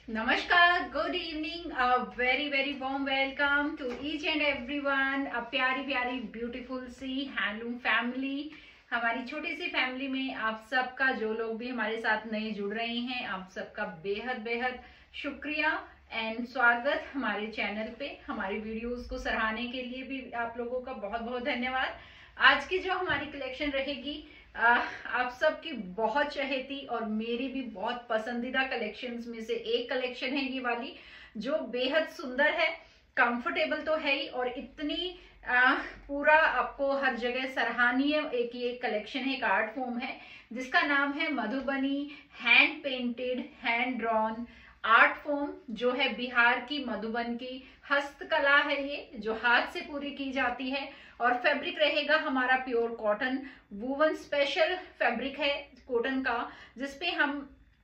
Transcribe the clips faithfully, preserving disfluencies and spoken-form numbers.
नमस्कार, good evening, a very very warm welcome to each and everyone. A प्यारी प्यारी beautiful सी handloom family, हमारी छोटी सी फैमिली में आप सबका, जो लोग भी हमारे साथ नए जुड़ रहे हैं, आप सबका बेहद बेहद शुक्रिया एंड स्वागत हमारे चैनल पे। हमारी वीडियोस को सराहने के लिए भी आप लोगों का बहुत बहुत धन्यवाद। आज की जो हमारी कलेक्शन रहेगी, आ, आप सबकी बहुत चहेती और मेरी भी बहुत पसंदीदा कलेक्शंस में से एक कलेक्शन है ये वाली, जो बेहद सुंदर है, कंफर्टेबल तो है ही, और इतनी आ, पूरा आपको हर जगह सराहनीय एक ये कलेक्शन है, एक आर्ट फॉर्म है जिसका नाम है Madhubani hand painted hand drawn art form, जो है बिहार की मधुबन की हस्तकला है ये, जो हाथ से पूरी की जाती है। और फैब्रिक रहेगा हमारा pure cotton woven special fabric है कॉटन का, जिसपे हम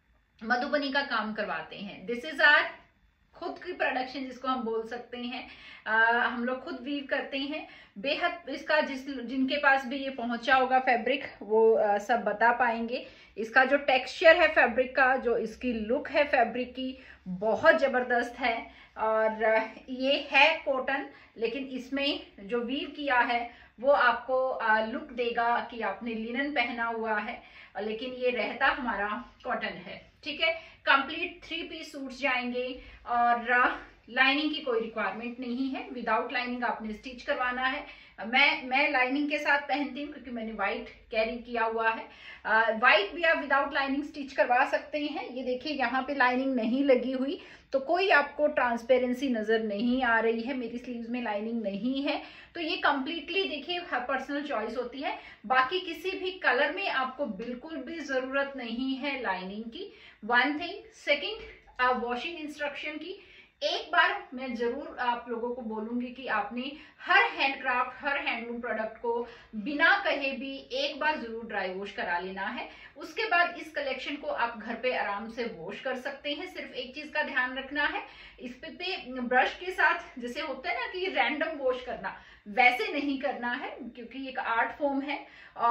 मधुबनी का काम करवाते हैं। दिस इज आर खुद की प्रोडक्शन, जिसको हम बोल सकते हैं। आ, हम लोग खुद वीव करते हैं। बेहद इसका जिस जिनके पास भी ये पहुंचा होगा फैब्रिक, वो आ, सब बता पाएंगे। इसका जो टेक्सचर है फैब्रिक का, जो इसकी लुक है फैब्रिक की, बहुत जबरदस्त है। और ये है कॉटन, लेकिन इसमें जो वीव किया है वो आपको लुक देगा कि आपने लिनन पहना हुआ है, लेकिन ये रहता हमारा कॉटन है। ठीक है, कंप्लीट थ्री पीस सूट्स जाएंगे और लाइनिंग की कोई रिक्वायरमेंट नहीं है। विदाउट लाइनिंग आपने स्टिच करवाना है। मैं मैं लाइनिंग के साथ पहनती हूँ क्योंकि मैंने व्हाइट कैरी किया हुआ है। व्हाइट भी आप विदाउट लाइनिंग स्टिच करवा सकते हैं। ये देखिए, यहाँ पे लाइनिंग नहीं लगी हुई, तो कोई आपको ट्रांसपेरेंसी नजर नहीं आ रही है। मेरी स्लीव्स में लाइनिंग नहीं है, तो ये कंप्लीटली देखिए पर्सनल चॉइस होती है। बाकी किसी भी कलर में आपको बिल्कुल भी जरूरत नहीं है लाइनिंग की। One thing. Second, washing instruction की एक बार मैं जरूर आप लोगों को बोलूंगी कि आपने हर हैंडक्राफ्ट, हर हैंडलूम प्रोडक्ट को बिना कहे भी एक बार जरूर ड्राई वॉश करा लेना है। उसके बाद इस कलेक्शन को आप घर पे आराम से वॉश कर सकते हैं। सिर्फ एक चीज का ध्यान रखना है, इस पे, पे ब्रश के साथ जैसे होता है ना कि रैंडम वॉश करना, वैसे नहीं करना है, क्योंकि एक आर्ट फॉर्म है।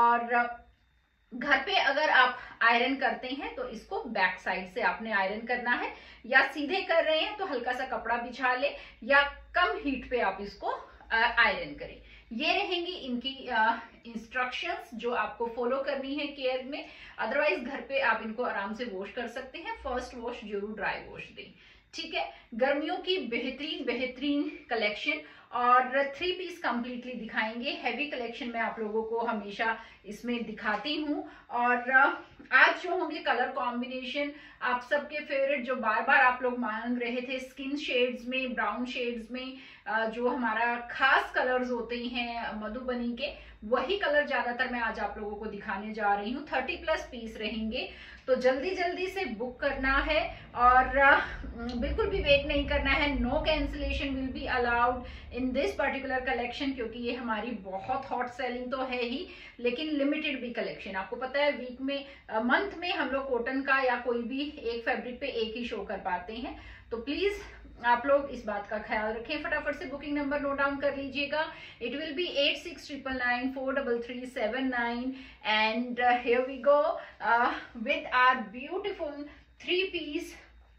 और घर पे अगर आप आयरन करते हैं तो इसको बैक साइड से आपने आयरन करना है, या सीधे कर रहे हैं तो हल्का सा कपड़ा बिछा ले, या कम हीट पे आप इसको आयरन करें। ये रहेंगी इनकी इंस्ट्रक्शंस जो आपको फॉलो करनी है केयर में। अदरवाइज घर पे आप इनको आराम से वॉश कर सकते हैं। फर्स्ट वॉश जरूर ड्राई वॉश दें। ठीक है, गर्मियों की बेहतरीन बेहतरीन कलेक्शन और थ्री पीस कंप्लीटली दिखाएंगे। हैवी कलेक्शन मैं आप लोगों को हमेशा इसमें दिखाती हूँ। और आज जो होंगे कलर कॉम्बिनेशन आप सबके फेवरेट, जो बार बार आप लोग मांग रहे थे, स्किन शेड्स में, ब्राउन शेड्स में, जो हमारा खास कलर्स होते हैं मधुबनी के, वही कलर ज्यादातर मैं आज आप लोगों को दिखाने जा रही हूँ। थर्टी प्लस पीस रहेंगे, तो जल्दी जल्दी से बुक करना है और बिल्कुल भी वेट नहीं करना है। No cancellation will be allowed in this particular collection, क्योंकि ये हमारी बहुत हॉट सेलिंग तो है ही, लेकिन लिमिटेड भी कलेक्शन। आपको पता है वीक में, मंथ में हम लोग कॉटन का या कोई भी एक फैब्रिक पे एक ही शो कर पाते हैं। तो प्लीज आप लोग इस बात का ख्याल रखें। फटाफट से बुकिंग नंबर नोट डाउन कर लीजिएगा। It will be at six triple nine four double three seven nine and here we go with our beautiful three piece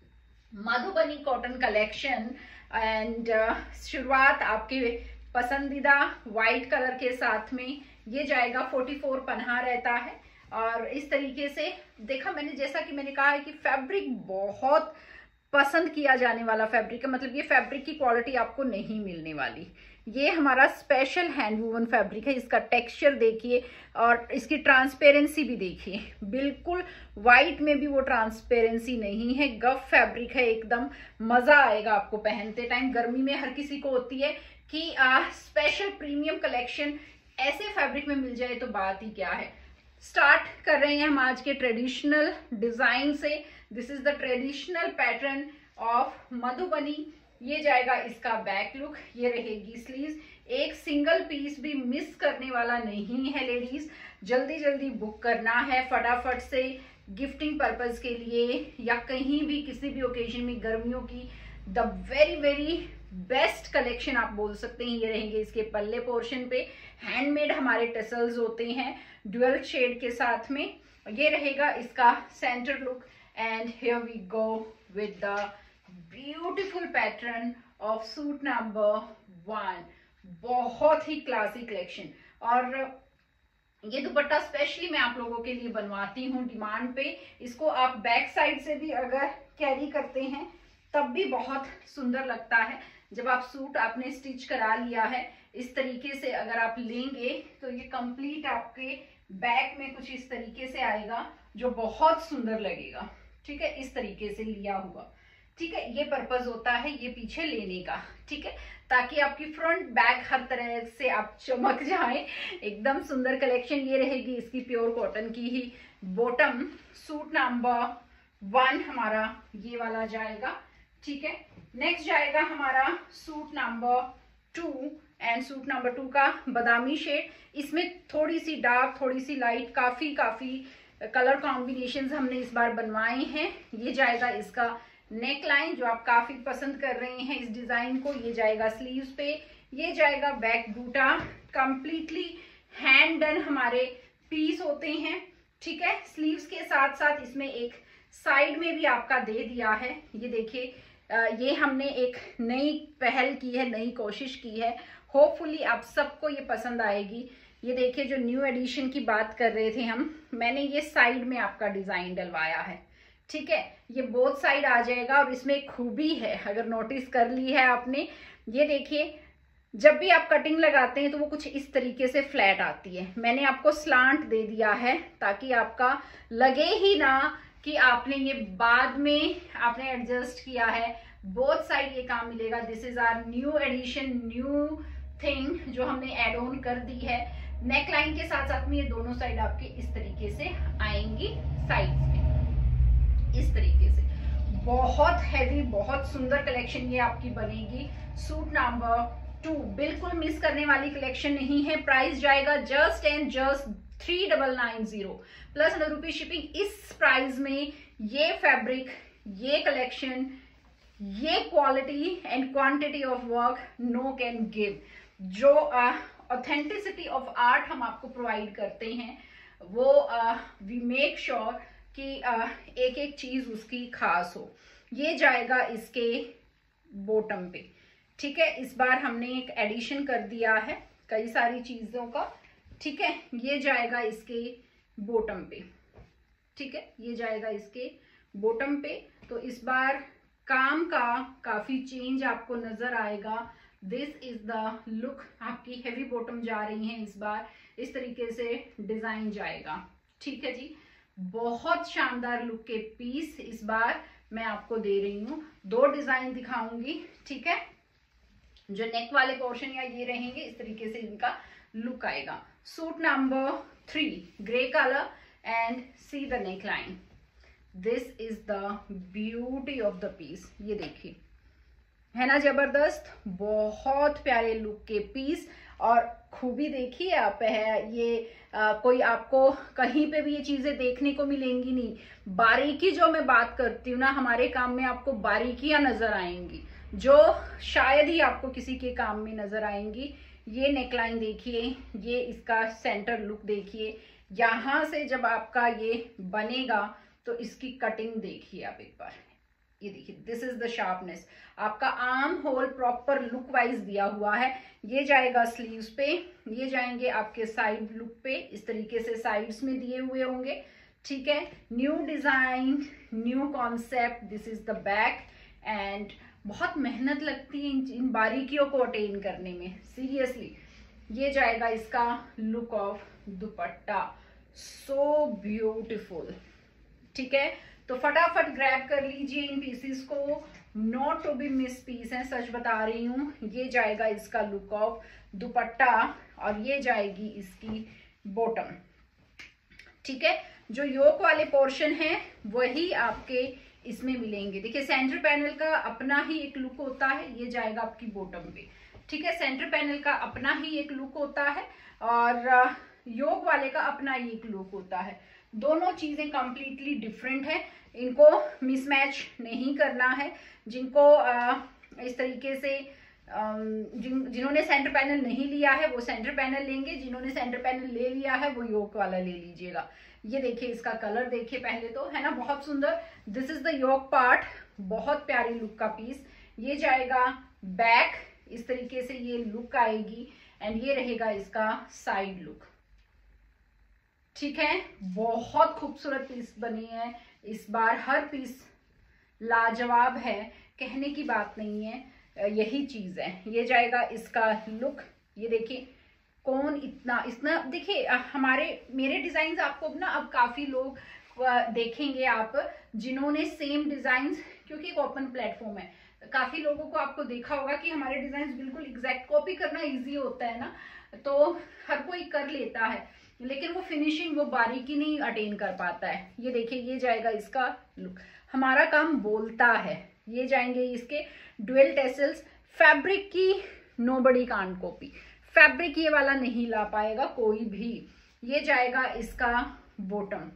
Madhubani cotton collection. And शुरुआत आपके पसंदीदा व्हाइट कलर के साथ में ये जाएगा। फोर्टी फोर पन्हा रहता है और इस तरीके से देखा मैंने, जैसा कि मैंने कहा है कि फैब्रिक बहुत पसंद किया जाने वाला फैब्रिक है। मतलब ये फैब्रिक की क्वालिटी आपको नहीं मिलने वाली। ये हमारा स्पेशल हैंड वूवन फैब्रिक है। इसका टेक्सचर देखिए और इसकी ट्रांसपेरेंसी भी देखिए, बिल्कुल व्हाइट में भी वो ट्रांसपेरेंसी नहीं है। गफ फैब्रिक है एकदम। मजा आएगा आपको पहनते टाइम। गर्मी में हर किसी को होती है कि स्पेशल प्रीमियम कलेक्शन ऐसे फैब्रिक में मिल जाए तो बात ही क्या है। स्टार्ट कर रहे हैं हम आज के ट्रेडिशनल डिजाइन से। This is the traditional pattern of Madhubani. ये जाएगा इसका बैक लुक, ये रहेगी स्लीव्स। एक सिंगल पीस भी मिस करने वाला नहीं है लेडीज। जल्दी जल्दी बुक करना है फटाफट से, गिफ्टिंग पर्पज के लिए या कहीं भी किसी भी ओकेजन में। गर्मियों की the very very best collection आप बोल सकते हैं। ये रहेंगे इसके पल्ले पोर्शन पे हैंडमेड हमारे टेसल्स होते हैं ड्यूअल शेड के साथ में। ये रहेगा इसका centre look and here we go with the beautiful pattern of suit number one. बहुत ही क्लासी कलेक्शन। और ये दुपट्टा स्पेशली मैं आप लोगों के लिए बनवाती हूँ डिमांड पे। इसको आप बैक साइड से भी अगर कैरी करते हैं तब भी बहुत सुंदर लगता है। जब आप सूट आपने स्टिच करा लिया है इस तरीके से अगर आप लेंगे तो ये कंप्लीट आपके बैक में कुछ इस तरीके से आएगा जो बहुत सुंदर लगेगा। ठीक है, इस तरीके से लिया हुआ। ठीक है, ये पर्पस होता है ये पीछे लेने का। ठीक है, ताकि आपकी फ्रंट बैक हर तरह से आप चमक जाए। एकदम सुंदर कलेक्शन ये रहेगी। इसकी प्योर कॉटन की ही बॉटम। सूट नंबर वन हमारा ये वाला जाएगा। ठीक है, नेक्स्ट जाएगा हमारा suit number two and suit number two का बादामी शेड। इसमें थोड़ी सी डार्क थोड़ी सी लाइट काफी काफी कलर कॉम्बिनेशंस हमने इस बार बनवाए हैं। ये जाएगा इसका नेक लाइन जो आप काफी पसंद कर रहे हैं इस डिजाइन को। ये जाएगा स्लीव्स पे, ये जाएगा बैक बूटा। कंप्लीटली हैंड डन हमारे पीस होते हैं। ठीक है, स्लीव्स के साथ साथ इसमें एक साइड में भी आपका दे दिया है। ये देखिए, ये हमने एक नई पहल की है, नई कोशिश की है। होपफुली आप सबको ये पसंद आएगी। ये देखिए, जो न्यू एडिशन की बात कर रहे थे हम, मैंने ये साइड में आपका डिजाइन डलवाया है। ठीक है, ये बोथ साइड आ जाएगा। और इसमें एक खूबी है, अगर नोटिस कर ली है आपने, ये देखिए जब भी आप कटिंग लगाते हैं तो वो कुछ इस तरीके से फ्लैट आती है। मैंने आपको स्लांट दे दिया है ताकि आपका लगे ही ना कि आपने ये बाद में आपने एडजस्ट किया है। बोथ साइड ये काम मिलेगा। This is our new addition, new thing जो हमने एड ऑन कर दी है। नेक लाइन के साथ साथ में ये दोनों साइड आपके इस तरीके से आएंगी साइड में, इस तरीके से। बहुत हैवी बहुत सुंदर कलेक्शन ये आपकी बनेगी। सूट नंबर टू बिल्कुल मिस करने वाली कलेक्शन नहीं है। प्राइस जाएगा just and just three double nine zero plus hundred rupees shipping. इस प्राइस में ये फैब्रिक, ये कलेक्शन, ये quality and quantity of work no can give. जो ऑथेंटिसिटी ऑफ आर्ट हम आपको प्रोवाइड करते हैं वो वी मेक श्योर कि uh, एक एक चीज उसकी खास हो। ये जाएगा इसके बॉटम पे। ठीक है, इस बार हमने एक एडिशन कर दिया है कई सारी चीजों का। ठीक है, ये जाएगा इसके बॉटम पे। ठीक है, ये जाएगा इसके बॉटम पे। तो इस बार काम का काफी चेंज आपको नजर आएगा। This is the look. आपकी हैवी बॉटम जा रही है इस बार, इस तरीके से डिजाइन जाएगा। ठीक है जी, बहुत शानदार लुक के पीस इस बार मैं आपको दे रही हूँ। दो डिजाइन दिखाऊंगी। ठीक है, जो नेक वाले पोर्शन या ये रहेंगे इस तरीके से इनका लुक आएगा। Suit number three grey colour and see the neck line. This is the beauty of the piece. ये देखिए, है ना जबरदस्त। बहुत प्यारे लुक के पीस। और खूबी देखिए आप है ये आ, कोई आपको कहीं पे भी ये चीजें देखने को मिलेंगी नहीं। बारीकी जो मैं बात करती हूँ ना, हमारे काम में आपको बारीकियां नजर आएंगी जो शायद ही आपको किसी के काम में नजर आएंगी। ये नेकलाइन देखिए, ये इसका सेंटर लुक देखिए। यहां से जब आपका ये बनेगा तो इसकी कटिंग देखिए आप एक बार। ये देखिए, दिस इज द शार्पनेस। आपका arm hole proper look wise दिया हुआ है। ये जाएगा स्लीव्स पे, ये जाएंगे आपके साइड लुक पे, इस तरीके से साइड्स में दिए हुए होंगे। ठीक है, new design, new concept. This is the back and बहुत मेहनत लगती है इन, इन बारीकियों को अटेन करने में, सीरियसली। ये जाएगा इसका look of dupatta, so beautiful. ठीक है, तो फटाफट ग्रैब कर लीजिए इन पीसेस को। Not to be miss piece है, सच बता रही हूँ। ये जाएगा इसका लुक ऑफ दुपट्टा और ये जाएगी इसकी बॉटम। ठीक है, जो योक वाले पोर्शन है वही आपके इसमें मिलेंगे। देखिए, सेंटर पैनल का अपना ही एक लुक होता है। ये जाएगा आपकी बॉटम पे। ठीक है, सेंटर पैनल का अपना ही एक लुक होता है और योक वाले का अपना ही एक लुक होता है। दोनों चीजें कंप्लीटली डिफरेंट है। इनको मिसमैच नहीं करना है। जिनको आ, इस तरीके से जिन जिन्होंने सेंटर पैनल नहीं लिया है वो सेंटर पैनल लेंगे, जिन्होंने सेंटर पैनल ले लिया है वो योक वाला ले लीजिएगा। ये देखिए इसका कलर देखिए पहले तो, है ना, बहुत सुंदर। This is the yoke part, बहुत प्यारी लुक का पीस। ये जाएगा बैक, इस तरीके से ये लुक आएगी एंड ये रहेगा इसका साइड लुक। ठीक है, बहुत खूबसूरत पीस बनी है इस बार, हर पीस लाजवाब है, कहने की बात नहीं है, यही चीज है। ये जाएगा इसका लुक, ये देखिए कौन इतना इतना देखिए हमारे मेरे डिजाइन आपको ना अब काफी लोग देखेंगे आप जिन्होंने सेम डिजाइन, क्योंकि एक ओपन प्लेटफॉर्म है, काफी लोगों को आपको देखा होगा कि हमारे डिजाइन बिल्कुल एग्जैक्ट कॉपी करना इजी होता है ना, तो हर कोई कर लेता है, लेकिन वो फिनिशिंग वो बारीकी नहीं अटेन कर पाता है। ये देखिए ये जाएगा इसका लुक, हमारा काम बोलता है। ये जाएंगे इसके डुअल टेसल्स, फैब्रिक की नोबडी कांट कॉपी, फैब्रिक ये वाला नहीं ला पाएगा कोई भी। ये जाएगा इसका बॉटम,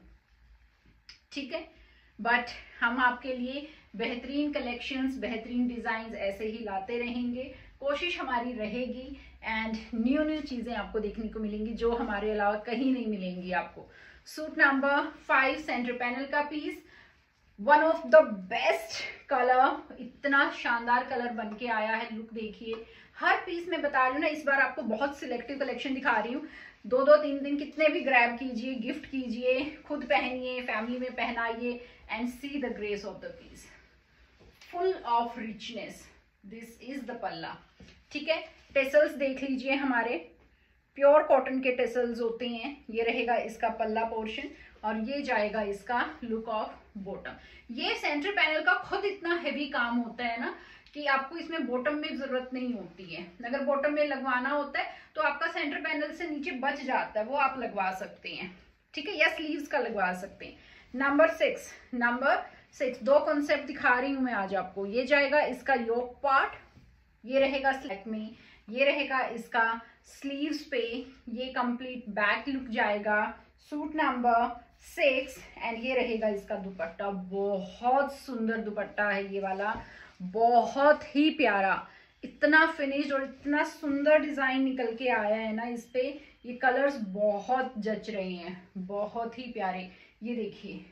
ठीक है, बट हम आपके लिए बेहतरीन कलेक्शंस, बेहतरीन डिजाइन ऐसे ही लाते रहेंगे, कोशिश हमारी रहेगी एंड न्यू न्यू चीजें आपको देखने को मिलेंगी जो हमारे अलावा कहीं नहीं मिलेंगी आपको। Suit number five, centre panel का piece, one of the best colour, इतना शानदार कलर बन के आया है, लुक देखिए। हर पीस में बता रही हूँ ना, इस बार आपको बहुत सिलेक्टिव कलेक्शन दिखा रही हूँ, दो दो तीन दिन कितने भी ग्रैब कीजिए, गिफ्ट कीजिए, खुद पहनिए, फैमिली में पहनाइए and see the grace of the piece, full of richness. This is the पल्ला, ठीक है। टेसल्स देख लीजिए, हमारे प्योर कॉटन के टेसल्स होते हैं। ये रहेगा इसका पल्ला पोर्शन और ये जाएगा इसका लुक ऑफ बॉटम। ये सेंटर पैनल का खुद इतना हेवी काम होता है ना कि आपको इसमें बॉटम में जरूरत नहीं होती है। अगर बॉटम में लगवाना होता है तो आपका सेंटर पैनल से नीचे बच जाता है, वो आप लगवा सकते हैं, ठीक है, या स्लीव्स का लगवा सकते हैं। नंबर सिक्स, नंबर सिक्स दो कॉन्सेप्ट दिखा रही हूं मैं आज आपको। ये जाएगा इसका योक पार्ट, ये रहेगा स्लैक में, ये रहेगा इसका स्लीव्स पे, ये कंप्लीट बैक लुक जाएगा। सूट नंबर सिक्स एंड ये रहेगा इसका दुपट्टा, बहुत सुंदर दुपट्टा है ये वाला, बहुत ही प्यारा, इतना फिनिश्ड और इतना सुंदर डिजाइन निकल के आया है ना इस पे। ये कलर्स बहुत जच रहे हैं, बहुत ही प्यारे। ये देखिए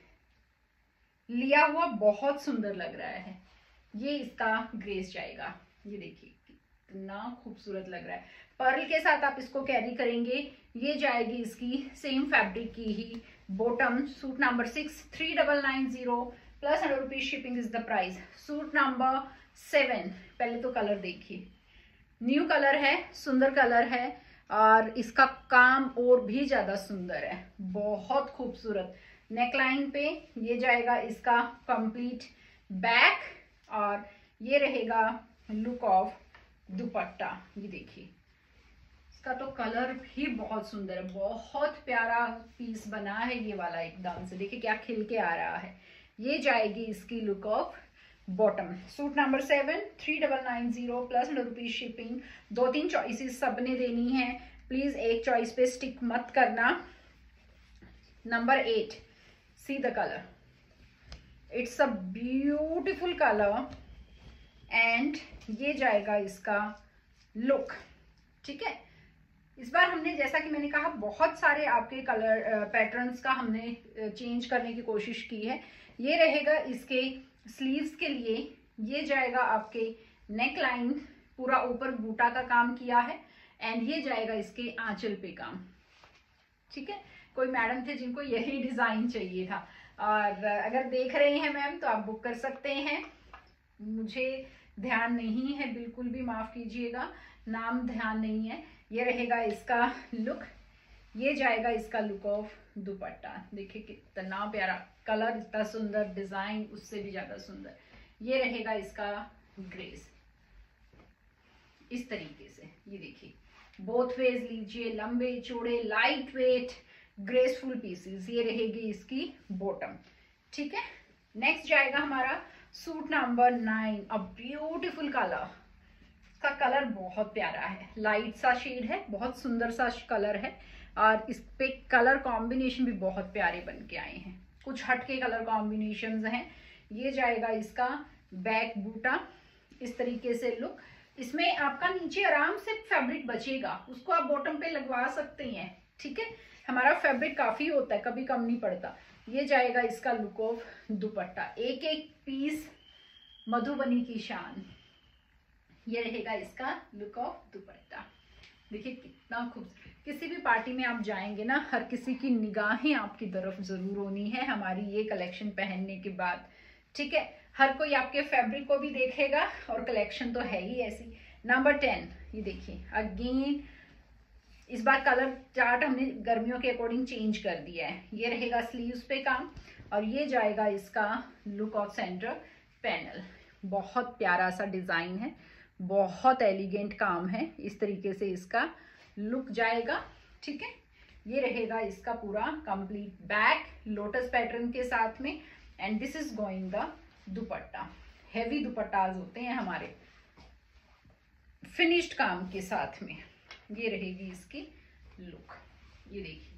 लिया हुआ बहुत सुंदर लग रहा है। ये इसका ग्रेस जाएगा, ये देखिए कितना खूबसूरत लग रहा है। पर्ल के साथ आप इसको कैरी करेंगे। ये जाएगी इसकी सेम फैब्रिक की ही bottom. Suit number six, three double nine zero plus hundred rupees shipping is the price. Suit number seven, पहले तो कलर देखिए, न्यू कलर है, सुंदर कलर है और इसका काम और भी ज्यादा सुंदर है, बहुत खूबसूरत। नेकलाइन पे ये जाएगा इसका कंप्लीट बैक और ये रहेगा लुक ऑफ दुपट्टा। ये देखिए इसका तो कलर भी बहुत सुंदर है, बहुत प्यारा पीस बना है ये वाला, एकदम से देखिए क्या खिल के आ रहा है। ये जाएगी इसकी look of bottom. Suit number seven, three double nine zero plus hundred rupees shipping. दो तीन चॉइसेस सबने देनी है, प्लीज एक चॉइस पे स्टिक मत करना। Number eight, see the colour, it's a beautiful colour and ये जाएगा इसका लुक, ठीक है। इस बार हमने, जैसा कि मैंने कहा, बहुत सारे आपके कलर पैटर्न्स का हमने चेंज करने की कोशिश की है। ये रहेगा इसके स्लीव्स के लिए, ये जाएगा आपके नेक लाइन, पूरा ऊपर बूटा का काम किया है एंड ये जाएगा इसके आंचल पे काम, ठीक है। कोई मैडम थे जिनको यही डिजाइन चाहिए था और अगर देख रहे हैं मैम तो आप बुक कर सकते हैं। मुझे ध्यान नहीं है, बिल्कुल भी माफ कीजिएगा, नाम ध्यान नहीं है। ये रहेगा इसका लुक, ये जाएगा इसका लुक ऑफ दुपट्टा। देखिए कितना प्यारा कलर, इतना सुंदर डिजाइन, उससे भी ज्यादा सुंदर। ये रहेगा इसका ग्रेस, इस तरीके से। ये देखिए बोथ वेज लीजिए, लंबे चौड़े लाइट वेट ग्रेसफुल पीसेस। ये रहेगी इसकी बॉटम, ठीक है। नेक्स्ट जाएगा हमारा suit number nine, a beautiful colour. इसका कलर बहुत प्यारा है, लाइट सा शेड है, बहुत सुंदर सा कलर है और इस पे कलर कॉम्बिनेशन भी बहुत प्यारे बन के आए हैं, कुछ हटके कलर कॉम्बिनेशंस हैं। ये जाएगा इसका बैक बूटा, इस तरीके से लुक। इसमें आपका नीचे आराम से फैब्रिक बचेगा, उसको आप बॉटम पे लगवा सकते हैं, ठीक है। हमारा फैब्रिक काफी होता है, कभी कम नहीं पड़ता। ये जाएगा इसका लुक ऑफ दुपट्टा, एक एक पीस मधुबनी की शान। ये रहेगा इसका लुक ऑफ दुपट्टा। देखिए कितना खूबसूरत, किसी भी पार्टी में आप जाएंगे ना, हर किसी की निगाहें आपकी तरफ जरूर होनी है हमारी ये कलेक्शन पहनने के बाद। ठीक है, हर कोई आपके फैब्रिक को भी देखेगा और कलेक्शन तो है ही ऐसी। नंबर टेन, ये देखिए अगेन इस बार कलर चार्ट हमने गर्मियों के अकॉर्डिंग चेंज कर दिया है। ये रहेगा स्लीव्स पे काम और ये जाएगा इसका लुक ऑफ सेंटर पैनल। बहुत प्यारा सा डिजाइन है, बहुत एलिगेंट काम है, इस तरीके से इसका लुक जाएगा। ठीक है, ये रहेगा इसका पूरा कंप्लीट बैक लोटस पैटर्न के साथ में and this is going the dupatta. Heavy dupattas होते हैं हमारे फिनिश्ड काम के साथ में। ये रहेगी इसकी लुक। ये देखिए,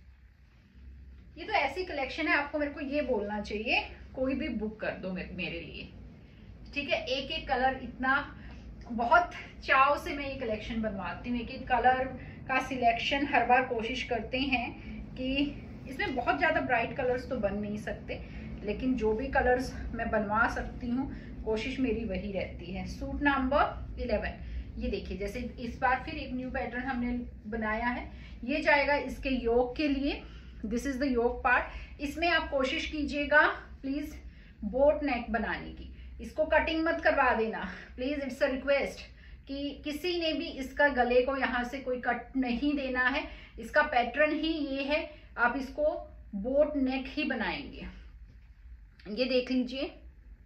ये तो ऐसी कलेक्शन है, आपको मेरे को ये बोलना चाहिए कोई भी बुक कर दो मेरे लिए। ठीक है, एक एक कलर इतना बहुत चाव से मैं ये कलेक्शन बनवाती हूँ। एक एक कलर का सिलेक्शन हर बार कोशिश करते हैं कि इसमें बहुत ज़्यादा ब्राइट कलर्स तो बन नहीं सकते, लेकिन जो भी कलर्स मैं बनवा सकती हूँ कोशिश मेरी वही रहती है। सूट नंबर इलेवन, ये देखिए जैसे इस बार फिर एक न्यू पैटर्न हमने बनाया है। ये जाएगा इसके योक के लिए, this is the yoke part. इसमें आप कोशिश कीजिएगा प्लीज बोट नेक बनाने की, इसको कटिंग मत करवा देना प्लीज, इट्स अ रिक्वेस्ट कि किसी ने भी इसका गले को यहाँ से कोई कट नहीं देना है। इसका पैटर्न ही ये है, आप इसको बोट नेक ही बनाएंगे। ये देख लीजिए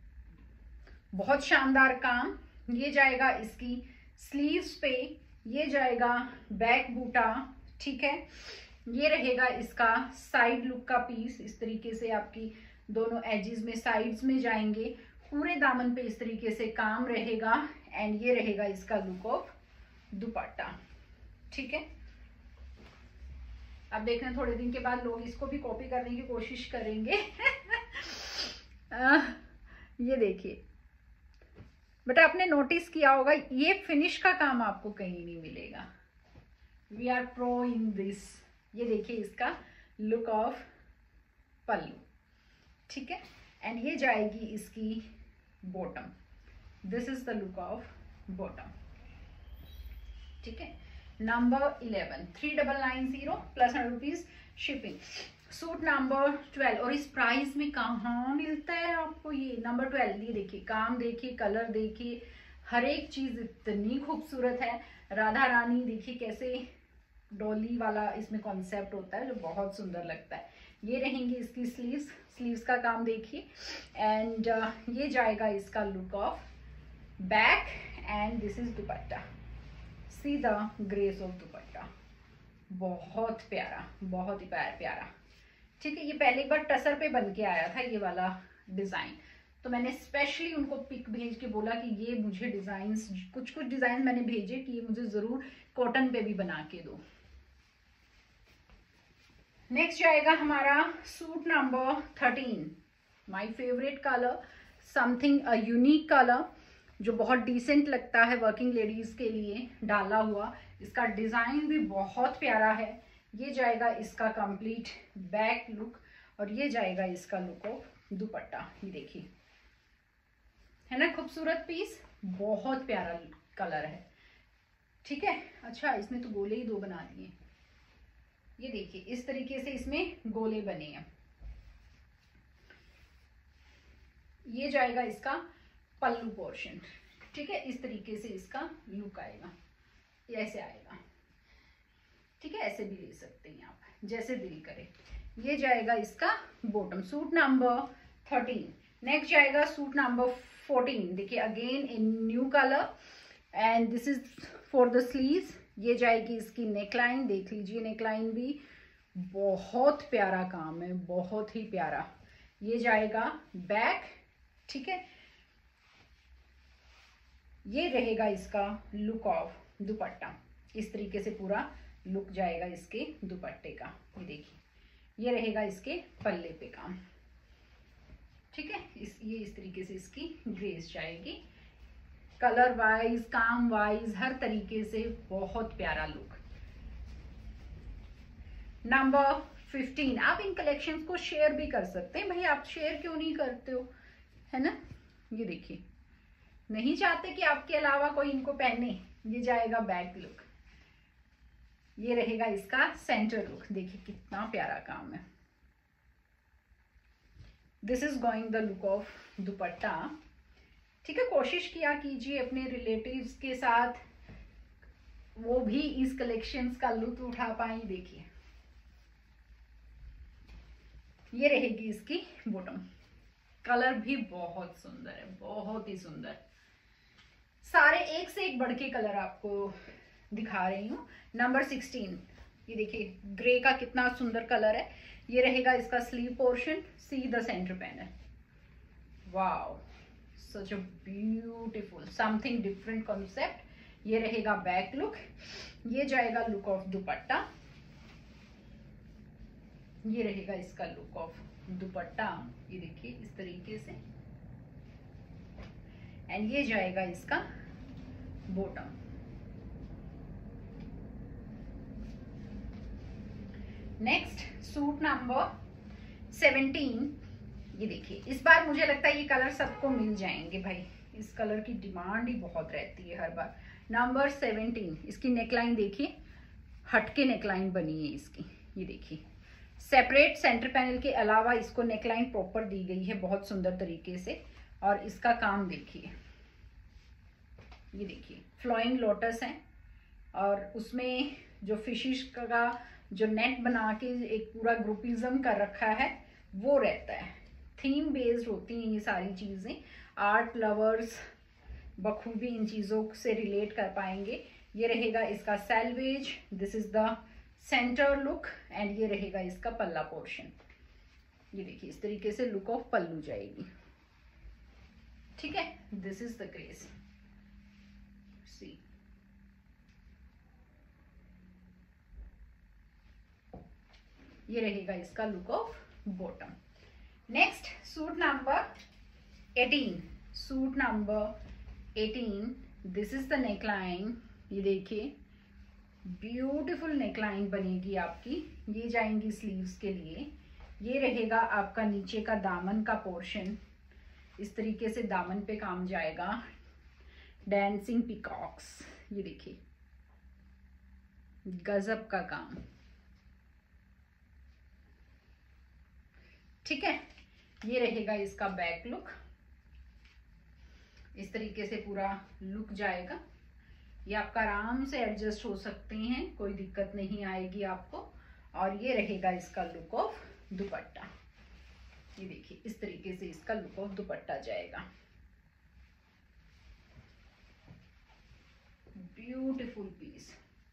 बहुत शानदार काम। ये जाएगा इसकी स्लीव्स पे, ये जाएगा बैक बूटा। ठीक है, ये रहेगा इसका साइड लुक का पीस, इस तरीके से आपकी दोनों एजेस में साइड्स में जाएंगे, पूरे दामन पे इस तरीके से काम रहेगा एंड ये रहेगा इसका लुक ऑफ दुपट्टा। ठीक है, अब देखना थोड़े दिन के बाद लोग इसको भी कॉपी करने की कोशिश करेंगे। आ, ये देखिए बेटा, आपने नोटिस किया होगा ये फिनिश का काम आपको कहीं नहीं मिलेगा। We are pro in this. ये देखिए इसका लुक ऑफ पल्लू। ठीक है, एंड ये जाएगी इसकी bottom, this is the look of bottom. ठीक है, number eleven, three double nine zero plus hundred rupees shipping. Suit number twelve, और इस प्राइस में कहाँ मिलता है आपको ये नंबर ट्वेल्व। ये देखिए काम देखिए, कलर देखिए, हर एक चीज इतनी खूबसूरत है। राधा रानी देखिए कैसे डॉली वाला इसमें कॉन्सेप्ट होता है जो बहुत सुंदर लगता है। ये रहेंगी इसकी स्लीव्स, स्लीव्स का काम देखिए एंड uh, ये जाएगा इसका look of back and this is dupatta. See the grace of dupatta, बहुत प्यारा, बहुत ही प्यार प्यारा। ठीक है, ये पहले एक बार टसर पे बन के आया था ये वाला डिजाइन, तो मैंने स्पेशली उनको पिक भेज के बोला कि ये मुझे डिजाइन्स, कुछ कुछ डिजाइन मैंने भेजे कि ये मुझे जरूर कॉटन पे भी बना के दो। नेक्स्ट जाएगा हमारा suit number thirteen, my favourite colour, something a unique colour जो बहुत डिसेंट लगता है वर्किंग लेडीज के लिए डाला हुआ। इसका डिजाइन भी बहुत प्यारा है। ये जाएगा इसका कंप्लीट बैक लुक और ये जाएगा इसका लुक ऑफ दुपट्टा। ये देखिए है ना खूबसूरत पीस, बहुत प्यारा कलर है। ठीक है, अच्छा इसमें तो गोले ही दो बना दिए। ये देखिए इस तरीके से इसमें गोले बने हैं। ये जाएगा इसका पल्लू पोर्शन। ठीक है, इस तरीके से इसका लुक आएगा, ऐसे आएगा। ठीक है, ऐसे भी ले सकते हैं आप जैसे दिल करे। ये जाएगा इसका bottom, suit number thirteen. Next जाएगा सूट नंबर फोर्टीन। देखिए again in new colour and this is for the sleeves. ये जाएगी इसकी नेकलाइन, देख लीजिए नेकलाइन भी बहुत प्यारा काम है, बहुत ही प्यारा। ये जाएगा बैक। ठीक है, ये रहेगा इसका लुक ऑफ दुपट्टा, इस तरीके से पूरा लुक जाएगा इसके दुपट्टे का। ये देखिए ये रहेगा इसके पल्ले पे काम। ठीक है, इस ये इस तरीके से इसकी ग्रेस जाएगी, कलर वाइज काम वाइज हर तरीके से बहुत प्यारा लुक। Number fifteen. आप इन कलेक्शंस को शेयर भी कर सकते हैं भाई, आप शेयर क्यों नहीं करते हो, है ना। ये देखिए, नहीं चाहते कि आपके अलावा कोई इनको पहने। ये जाएगा बैक लुक, ये रहेगा इसका सेंटर लुक। देखिए कितना प्यारा काम है। This is going the look of dupatta. ठीक है, कोशिश किया कीजिए अपने रिलेटिव्स के साथ वो भी इस कलेक्शंस का लुत्फ उठा पाए। देखिए ये रहेगी इसकी बॉटम। कलर भी बहुत सुंदर है, बहुत ही सुंदर। सारे एक से एक बढ़ के कलर आपको दिखा रही हूँ। नंबर सिक्सटीन, ये देखिए ग्रे का कितना सुंदर कलर है। ये रहेगा इसका sleeve portion. See the centre panel, wow such a beautiful something different concept. ये रहेगा बैक लुक। ये जाएगा लुक ऑफ दुपट्टा। ये रहेगा इसका लुक ऑफ दुपट्टा। ये देखिए इस तरीके से। एंड ये जाएगा इसका bottom. Next suit number seventeen. ये देखिए इस बार मुझे लगता है ये कलर सबको मिल जाएंगे भाई, इस कलर की डिमांड ही बहुत रहती है हर बार। नंबर सेवनटीन, इसकी नेकलाइन देखिए, हटके नेकलाइन बनी है इसकी। ये देखिए सेपरेट सेंटर पैनल के अलावा इसको नेकलाइन प्रॉपर दी गई है बहुत सुंदर तरीके से। और इसका काम देखिए, ये देखिए फ्लोइंग लोटस है और उसमें जो फिशिश का जो नेट बना के एक पूरा ग्रुपिज्म कर रखा है वो रहता है। थीम बेस्ड होती हैं ये सारी चीजें। आर्ट लवर्स बखूबी इन चीजों से रिलेट कर पाएंगे। ये रहेगा इसका selvedge. This is the centre look. And ये रहेगा इसका पल्ला पोर्शन। ये देखिए इस तरीके से लुक ऑफ पल्लू जाएगी। ठीक है, this is the grace. See ये रहेगा इसका look of bottom. Next suit number eighteen. Suit number eighteen, this is the neckline. ये देखिए ब्यूटीफुल नेकलाइन बनेगी आपकी। ये जाएंगी स्लीव्स के लिए। ये रहेगा आपका नीचे का दामन का पोर्शन। इस तरीके से दामन पे काम जाएगा। डांसिंग पिकॉक्स, ये देखिए गजब का काम। ठीक है, ये रहेगा इसका बैक लुक। इस तरीके से पूरा लुक जाएगा। ये आपका आराम से एडजस्ट हो सकते हैं, कोई दिक्कत नहीं आएगी आपको। और ये रहेगा इसका लुक ऑफ दुपट्टा। ये देखिए इस तरीके से इसका लुक ऑफ दुपट्टा जाएगा। Beautiful piece.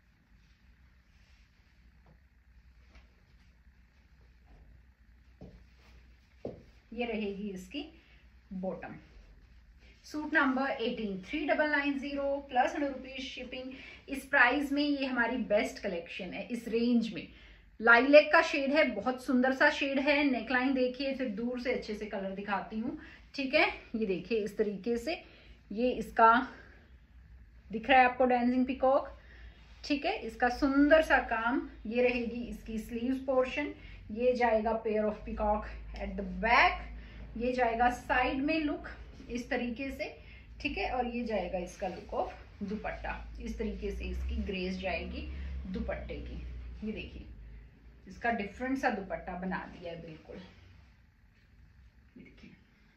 ये रहेगी इसकी bottom. Suit number eighteen, three double nine zero plus hundred rupees shipping. इस प्राइस में ये हमारी बेस्ट कलेक्शन है इस रेंज में। लाइलेक का शेड है, बहुत सुंदर सा शेड है। नेकलाइन देखिए, फिर दूर से अच्छे से कलर दिखाती हूँ। ठीक है, ये देखिए इस तरीके से ये इसका दिख रहा है आपको डांसिंग पिकॉक। ठीक है, इसका सुंदर सा काम। ये रहेगी इसकी स्लीव्स पोर्शन। ये जाएगा pair of peacock at the back. ये जाएगा साइड में लुक इस तरीके से। ठीक है, और ये जाएगा इसका लुक ऑफ दुपट्टा। इस तरीके से इसकी ग्रेस जाएगी दुपट्टे की। ये देखिए इसका डिफरेंट सा दुपट्टा बना दिया है बिल्कुल। ये देखिए,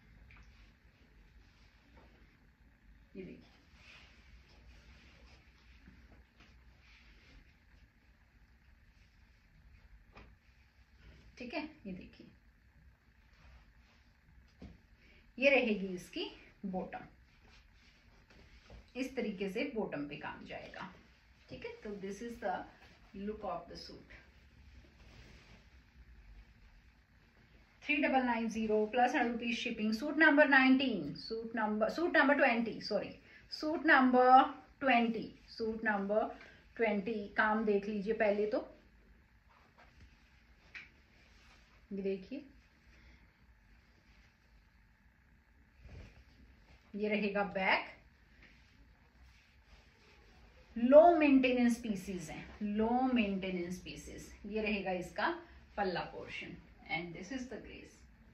ये देखिए ठीक है, ये देखिए ये रहेगी इसकी बॉटम। इस तरीके से बॉटम पे काम जाएगा। ठीक है, तो this is the look of the suit. Three double nine zero plus hundred rupees shipping. Suit number nineteen, suit number suit number twenty sorry suit number twenty suit number twenty. काम देख लीजिए पहले तो। ये देखिए ये रहेगा बैक। लो मेंटेनेंस पीसेस हैं, लो मेंटेनेंस पीसेस। ये रहेगा इसका पल्ला portion and this is the grace.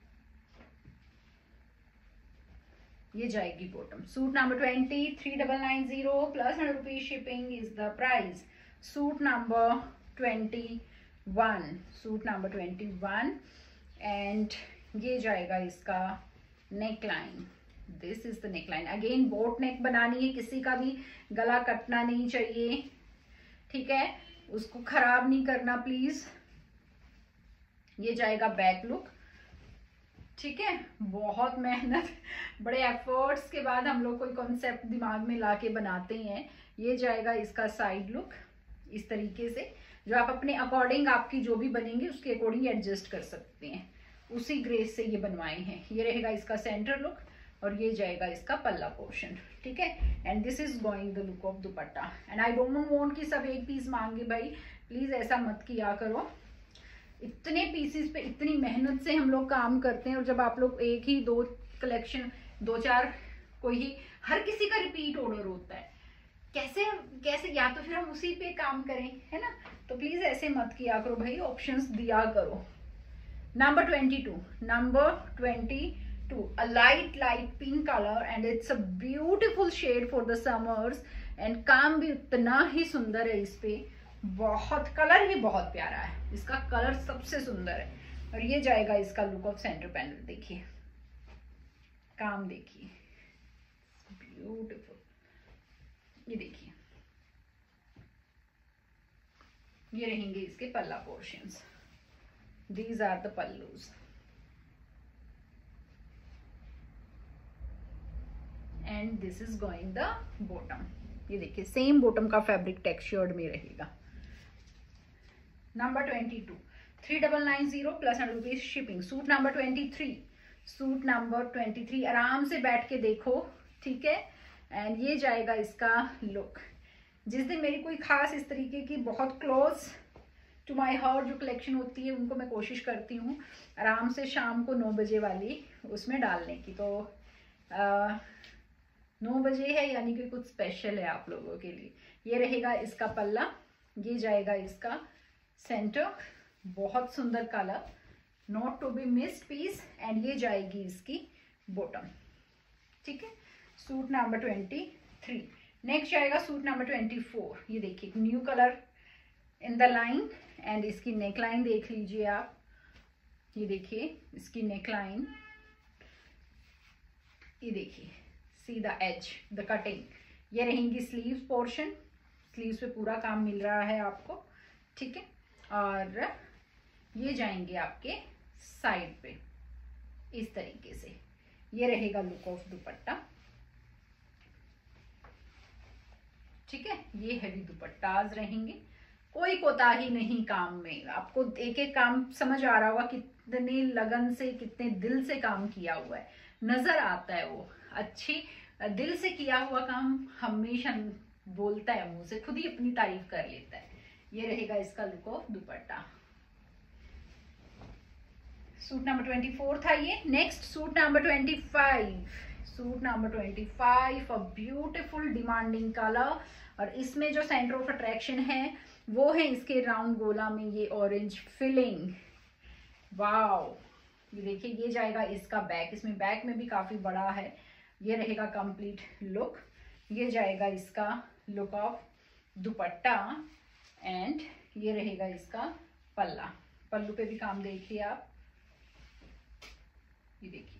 ये जाएगी bottom. Suit number twenty, three double nine zero plus hundred rupees shipping is the price. Suit number twenty one, suit number twenty one and ये जाएगा इसका neck line. This is the neck line. Again boat neck बनानी है, किसी का भी गला कटना नहीं चाहिए, ठीक है, उसको खराब नहीं करना प्लीज। ये जाएगा बैक लुक, ठीक है। बहुत मेहनत, बड़े एफर्ट्स के बाद हम लोग कोई कॉन्सेप्ट दिमाग में लाके बनाते हैं। ये जाएगा इसका साइड लुक इस तरीके से, जो आप अपने अकॉर्डिंग, आपकी जो भी बनेंगे उसके अकॉर्डिंग एडजस्ट कर सकते हैं। उसी ग्रेस से ये बनवाए हैं। ये रहेगा इसका सेंटर लुक और ये जाएगा इसका पल्ला पोर्शन, ठीक है। And this is going the look of dupatta. And I don't want कि सब एक पीस मांगे भाई, प्लीज ऐसा मत किया करो। इतने पीसेस पे इतनी मेहनत से हम लोग काम करते हैं और जब आप लोग एक ही दो कलेक्शन, दो चार, कोई ही, हर किसी का रिपीट ऑर्डर होता है, कैसे कैसे या तो फिर हम उसी पे काम करें, है ना। तो प्लीज ऐसे मत किया करो भाई, ऑप्शंस दिया करो। Number twenty two, number twenty two, a light light pink color and it's a beautiful shade for the summers and काम भी उतना ही सुंदर है इस पे। बहुत, कलर ही बहुत प्यारा है, इसका कलर सबसे सुंदर है। और ये जाएगा इसका लुक ऑफ सेंटर पैनल। देखिए काम, देखिए ब्यूटीफुल। ये देखिए, ये रहेंगे इसके पल्ला portions. These are the pallus and this is going the bottom। ये देखिए सेम बॉटम का फैब्रिक टेक्सचर्ड में रहेगा। Number twenty two, three double nine zero plus hundred rupees shipping. Suit number twenty three, suit number twenty three, आराम से बैठ के देखो, ठीक है। एंड ये जाएगा इसका लुक। जिस दिन मेरी कोई खास इस तरीके की बहुत क्लोज टू माई हार्ट जो कलेक्शन होती है, उनको मैं कोशिश करती हूँ आराम से शाम को नौ बजे वाली उसमें डालने की। तो आ, नौ बजे है यानी कि कुछ स्पेशल है आप लोगों के लिए। ये रहेगा इसका पल्ला, ये जाएगा इसका सेंटर, बहुत सुंदर colour, not to be missed piece. And ये जाएगी इसकी बॉटम, ठीक है। Suit number twenty three. Next जाएगा सूट नंबर ट्वेंटी फोर। ये देखिए new colour in the line and इसकी नेक लाइन देख लीजिए आप। ये देखिए इसकी नेक लाइन, ये देखिए see the edge, the cutting. ये रहेंगी स्लीव्स पोर्शन, स्लीव्स पे पूरा काम मिल रहा है आपको, ठीक है। और ये जाएंगे आपके साइड पे इस तरीके से। ये रहेगा लुक ऑफ दुपट्टा, ठीक है। ये हैवी दुपट्टाज रहेंगे, कोई कोताही नहीं काम में। आपको एक एक काम समझ आ रहा होगा कितने लगन से, कितने दिल से काम किया हुआ है, नजर आता है। वो अच्छी दिल से किया हुआ काम हमेशा बोलता है, मुंह से खुद ही अपनी तारीफ कर लेता है। ये रहेगा इसका look of dupatta. Suit number twenty four था ये। Next suit number twenty five, suit number twenty five, a beautiful demanding colour. और इसमें जो सेंटर ऑफ अट्रैक्शन है वो है इसके राउंड गोला में ये ऑरेंज फिलिंग। वाओ, ये देखिए ये जाएगा इसका बैक, इसमें बैक में भी काफी बड़ा है। ये रहेगा कंप्लीट लुक। ये जाएगा इसका लुक ऑफ दुपट्टा एंड ये रहेगा इसका पल्ला। पल्लू पे भी काम देखिए आप, ये देखिए,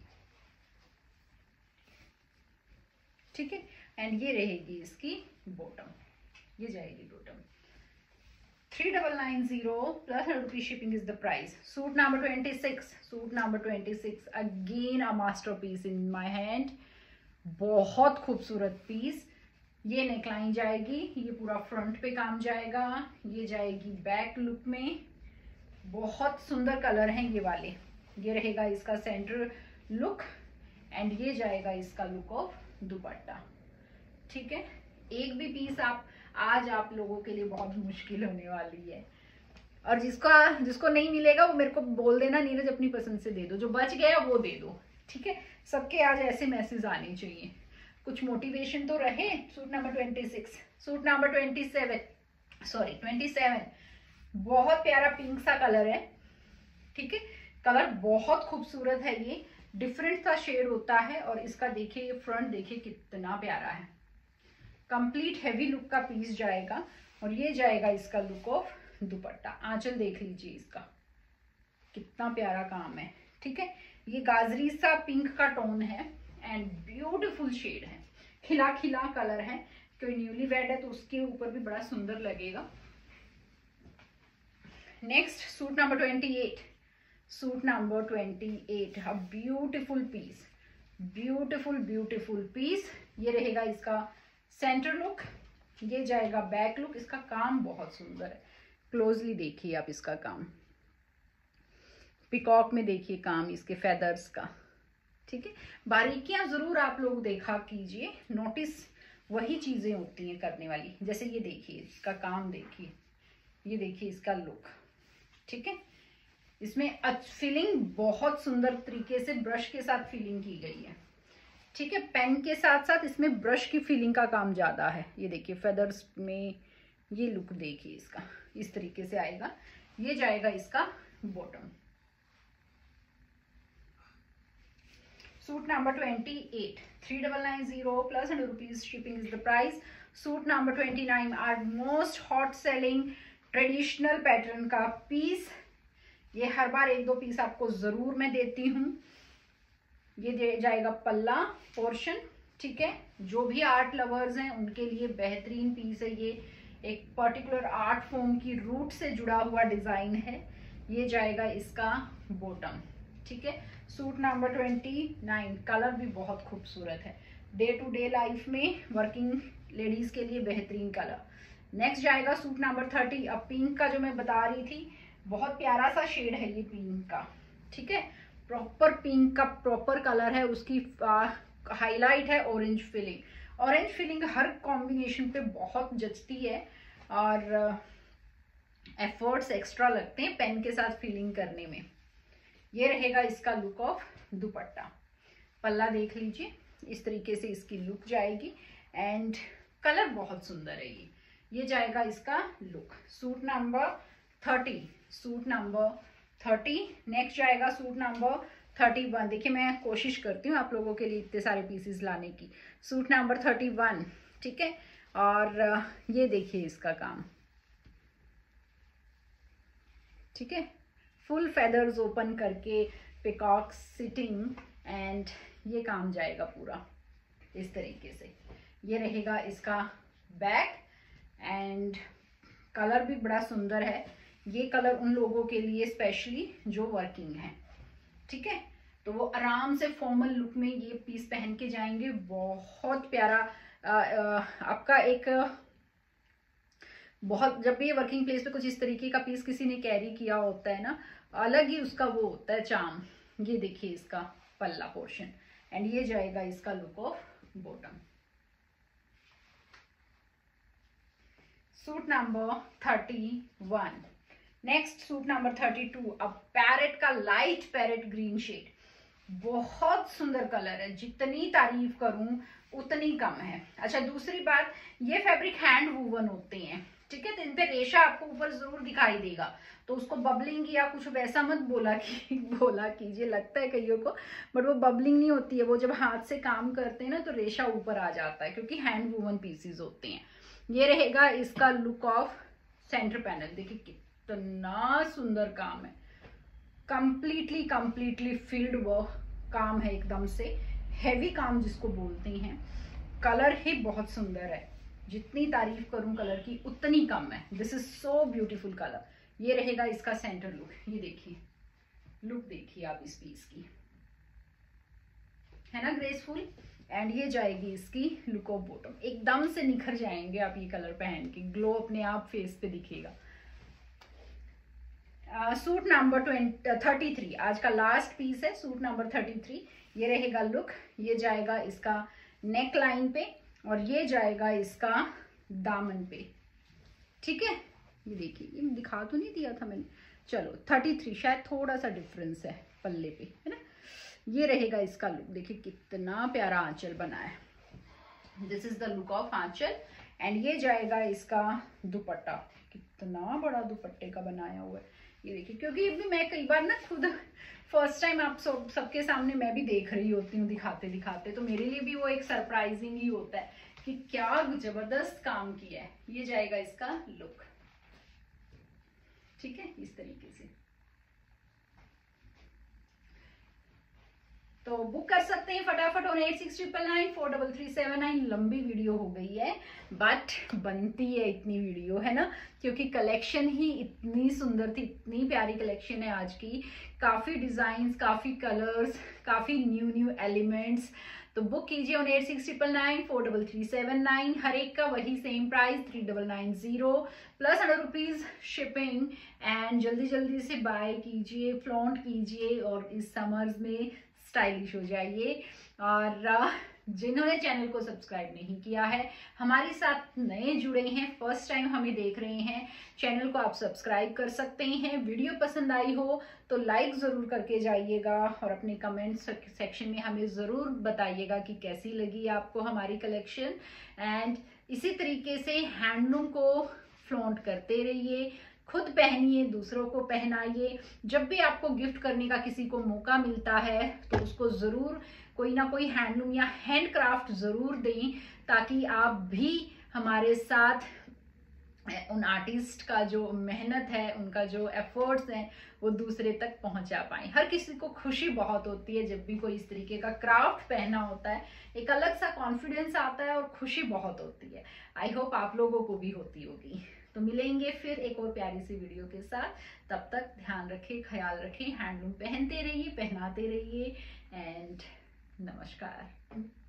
ठीक है। एंड ये रहेगी इसकी बॉटम, ये जाएगी bottom. Three double nine zero plus hundred rupees shipping is the price. Suit number twenty six, suit number twenty six, again a masterpiece in my hand. बहुत खूबसूरत पीस। ये नेकलाइन जाएगी, ये पूरा फ्रंट पे काम जाएगा, ये जाएगी बैक लुक में। बहुत सुंदर कलर हैं ये वाले। ये रहेगा इसका सेंटर लुक एंड ये जाएगा इसका लुक ऑफ दुपट्टा, ठीक है। एक भी पीस आप आज आप लोगों के लिए बहुत मुश्किल होने वाली है। और जिसका जिसको नहीं मिलेगा वो मेरे को बोल देना, नीरज अपनी पसंद से दे दो, जो बच गया वो दे दो, ठीक है। सबके आज ऐसे मैसेज आने चाहिए, कुछ मोटिवेशन तो रहे। Suit number twenty six, suit number twenty seven, sorry twenty seven, बहुत प्यारा पिंक सा कलर है, ठीक है, कलर बहुत खूबसूरत है, ये डिफरेंट सा शेड होता है। और इसका देखिए ये फ्रंट देखिए कितना प्यारा है, कंप्लीट हैवी लुक का पीस जाएगा। और ये जाएगा इसका लुक ऑफ दुपट्टा। आंचल देख लीजिए इसका कितना प्यारा काम है, ठीक है। ये गाजरी सा पिंक का टोन है एंड ब्यूटीफुल शेड है, खिला खिला कलर है। कोई न्यूली वेड है तो उसके ऊपर भी बड़ा सुंदर लगेगा। Next suit number twenty eight, suit number twenty eight, a beautiful piece, beautiful beautiful piece. ये रहेगा इसका सेंटर लुक, ये जाएगा बैक लुक। इसका काम बहुत सुंदर है, क्लोजली देखिए आप इसका काम, पिकॉक में देखिए काम इसके फेदर्स का, ठीक है। बारीकियां जरूर आप लोग देखा कीजिए, नोटिस वही चीजें होती हैं करने वाली। जैसे ये देखिए इसका काम, देखिए ये देखिए इसका लुक, ठीक है। इसमें फिलिंग बहुत सुंदर तरीके से ब्रश के साथ फिलिंग की गई है, ठीक है। पेन के साथ साथ इसमें ब्रश की फिलिंग का काम ज्यादा है। ये देखिए फेदर्स में ये लुक देखिए इसका, इस तरीके से आएगा। ये जाएगा इसका bottom. Suit number twenty eight, three double nine zero plus hundred rupees shipping is the price. Suit number twenty nine, our most hot selling traditional pattern का पीस। ये हर बार एक दो पीस आपको जरूर मैं देती हूँ। ये जाएगा पल्ला पोर्शन, ठीक है। जो भी आर्ट लवर्स हैं उनके लिए बेहतरीन पीस है ये। एक पर्टिकुलर आर्ट फॉर्म की रूट से जुड़ा हुआ डिजाइन है। ये जाएगा इसका बॉटम, ठीक है। Suit number twenty nine, colour भी बहुत खूबसूरत है, डे टू डे लाइफ में वर्किंग लेडीज के लिए बेहतरीन कलर। नेक्स्ट जाएगा सूट नंबर थर्टी। अब पिंक का जो मैं बता रही थी, बहुत प्यारा सा शेड है ये पिंक का, ठीक है। प्रॉपर पिंक का प्रॉपर कलर है, उसकी हाईलाइट है ऑरेंज फिलिंग। ऑरेंज फिलिंग हर कॉम्बिनेशन पे बहुत जचती है और एफर्ट्स एक्स्ट्रा लगते हैं पेन के साथ फिलिंग करने में। ये रहेगा इसका लुक ऑफ दुपट्टा। पल्ला देख लीजिए, इस तरीके से इसकी लुक जाएगी एंड कलर बहुत सुंदर है ये। ये जाएगा इसका look. Suit number thirty, suit number thirty. Next जाएगा सूट नंबर थर्टी वन। देखिए मैं कोशिश करती हूँ आप लोगों के लिए इतने सारे पीसेस लाने की। सूट नंबर थर्टी वन, ठीक है। और ये देखिए इसका काम, ठीक है। फुल फेदर्स ओपन करके पिकॉक सिटिंग एंड ये काम जाएगा पूरा इस तरीके से। ये रहेगा इसका बैक एंड कलर भी बड़ा सुंदर है। ये कलर उन लोगों के लिए स्पेशली जो वर्किंग है, ठीक है। तो वो आराम से फॉर्मल लुक में ये पीस पहन के जाएंगे। बहुत प्यारा आ, आ, आपका एक बहुत, जब भी वर्किंग प्लेस पे कुछ इस तरीके का पीस किसी ने कैरी किया होता है ना, अलग ही उसका वो होता है चार्म। ये देखिए इसका पल्ला पोर्शन एंड ये जाएगा इसका look of bottom. Suit number thirty one. Next suit number thirty two. अब पैरेट का लाइट पैरेट ग्रीन शेड, बहुत सुंदर कलर है, जितनी तारीफ करूं उतनी कम है। अच्छा दूसरी बात, ये फैब्रिक हैंड वूवन होते हैं, ठीक है। तो इन पे रेशा आपको ऊपर जरूर दिखाई देगा, तो उसको बबलिंग या कुछ वैसा मत बोला कि बोला कीजिए, लगता है कईयों को, बट वो बबलिंग नहीं होती है। वो जब हाथ से काम करते हैं ना तो रेशा ऊपर आ जाता है, क्योंकि हैंड वूवन पीसीज होते हैं। ये रहेगा इसका लुक ऑफ सेंटर पैनल। देखिए कितना सुंदर काम है, कंप्लीटली कंप्लीटली फील्ड वर्क काम है, एकदम से हैवी काम जिसको बोलते हैं। कलर ही बहुत सुंदर है, जितनी तारीफ करूं कलर की उतनी कम है। This is so beautiful colour. ये रहेगा इसका सेंटर लुक। ये देखिए लुक, देखिए आप इस पीस की, है ना ग्रेसफुल। एंड ये जाएगी इसकी लुक ऑफ बॉटम। एकदम से निखर जाएंगे आप ये कलर पहन के, ग्लो अपने आप फेस पे दिखेगा। Suit number twenty thirty three, आज का लास्ट पीस है, सूट नंबर थर्टी थ्री। ये रहेगा लुक। ये जाएगा इसका नेक लाइन पे और ये जाएगा इसका दामन पे, ठीक है। ये देखिए, ये दिखा तो नहीं दिया था मैंने, चलो थर्टी थ्री, शायद थोड़ा सा डिफरेंस है पल्ले पे, है ना। ये रहेगा इसका लुक। देखिए कितना प्यारा आंचल बना है, this is the look of आंचल। एंड ये जाएगा इसका दुपट्टा, कितना बड़ा दुपट्टे का बनाया हुआ है। ये देखिए, क्योंकि अभी मैं कई बार ना खुद फर्स्ट टाइम आप सब सबके सामने मैं भी देख रही होती हूँ दिखाते दिखाते, तो मेरे लिए भी वो एक सरप्राइजिंग ही होता है कि क्या जबरदस्त काम किया है। ये जाएगा इसका लुक, ठीक है, इस तरीके से। तो बुक कर सकते हैं फटाफट on eight six triple nine four double three seven nine. लंबी वीडियो हो गई है बट बनती है इतनी वीडियो, है ना, क्योंकि कलेक्शन ही इतनी सुंदर थी, इतनी प्यारी कलेक्शन है आज की। काफी डिजाइन्स, काफी कलर्स, काफी न्यू न्यू एलिमेंट्स। तो बुक कीजिए on eight six triple nine four double three seven nine. हर एक का वही same price three double nine zero plus hundred rupees shipping. And जल्दी जल्दी से बाय कीजिए, फ्लॉन्ट कीजिए और इस समर्स में स्टाइलिश हो जाइए। और जिन्होंने चैनल को सब्सक्राइब नहीं किया है, हमारे साथ नए जुड़े हैं, फर्स्ट टाइम हमें देख रहे हैं, चैनल को आप सब्सक्राइब कर सकते हैं। वीडियो पसंद आई हो तो लाइक ज़रूर करके जाइएगा और अपने कमेंट सेक्शन में हमें ज़रूर बताइएगा कि कैसी लगी आपको हमारी कलेक्शन। एंड इसी तरीके से हैंडलूम को फ्लॉन्ट करते रहिए, खुद पहनिए, दूसरों को पहनाइए। जब भी आपको गिफ्ट करने का किसी को मौका मिलता है तो उसको ज़रूर कोई ना कोई हैंडलूम या हैंडक्राफ्ट ज़रूर दें, ताकि आप भी हमारे साथ उन आर्टिस्ट का जो मेहनत है, उनका जो एफर्ट्स हैं, वो दूसरे तक पहुंचा पाएं। हर किसी को खुशी बहुत होती है जब भी कोई इस तरीके का क्राफ्ट पहना होता है, एक अलग सा कॉन्फिडेंस आता है और खुशी बहुत होती है। आई होप आप लोगों को भी होती होगी। तो मिलेंगे फिर एक और प्यारी सी वीडियो के साथ। तब तक ध्यान रखें, ख्याल रखें, हैंडलूम पहनते रहिए, पहनाते रहिए। एंड नमस्कार।